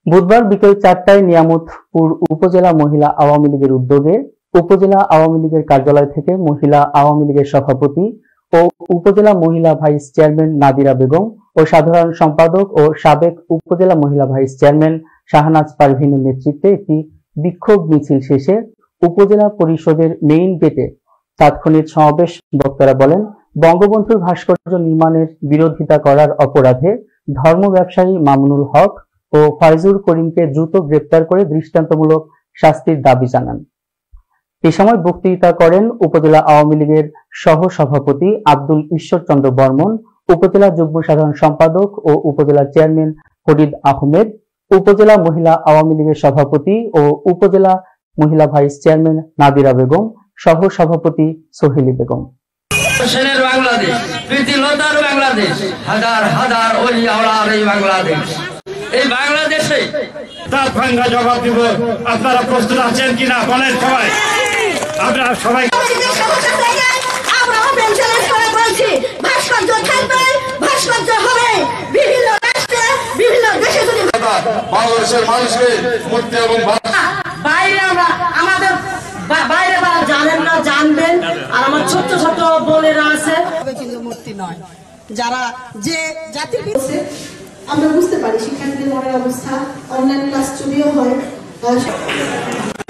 বুধবার বিকেল ৪টায় নিয়ামতপুর উপজেলা মহিলা আওয়ামী লীগের উদ্যোগে উপজেলা আওয়ামী লীগের কার্যালয় থেকে মহিলা আওয়ামী লীগের সভাপতি ও উপজেলা মহিলা ভাইস চেয়ারম্যান নাদিরা বেগম ও সাধারণ সম্পাদক ও সাবেক উপজেলা মহিলা ভাইস চেয়ারম্যান শাহনাজ পারভীনের নেতৃত্বে একটি বিক্ষোভ মিছিল শেষে উপজেলা পরিষদের মেইন গেটে তাৎক্ষণিক সমাবেশ। বক্তারা বলেন, বঙ্গবন্ধুর ভাস্কর্য নির্মাণের বিরোধিতা করার অপরাধে ধর্ম ব্যবসায়ী মামুনুল হক ও ফয়জুল করিমকে দ্রুত গ্রেপ্তার করে দৃষ্টান্তমূলক শাস্তির দাবি জানান। এ সময় বক্তৃতা করেন উপজেলা আওয়ামী লীগের সহ সভাপতি আব্দুল ঈশ্বর চন্দ্র বর্মন, উপজেলা যুগ্ম সাধারণ সম্পাদক ও উপজেলা চেয়ারম্যান ফরিদ আহমেদ, উপজেলা মহিলা আওয়ামী লীগের সভাপতি ও উপজেলা মহিলা ভাইস চেয়ারম্যান নাদিরা বেগম, সহ সভাপতি সোহেলি বেগম। বাংলাদেশ, প্রীতিলতার বাংলাদেশ, হাজার হাজার ওলি আওলার এই বাংলাদেশ। এই বাংলাদেশে তার ভাঙ্গা জবাব দিব। আপনারা প্রস্তুত আছেন কিনা বলেন সবাই। আপনারা সবাই বাংলাদেশের মানুষকে মুক্তি এবং বাইরে আমরা আমাদের বাইরে জানেন না, জানবেন। আর আমার ছোট ছোট বোনেরা আছে, মূর্তি নয়, যারা যে জাতির আমরা বুঝতে পারি শিক্ষার্থীদের মনের অবস্থা, অনলাইন ক্লাস চুরিও হয়।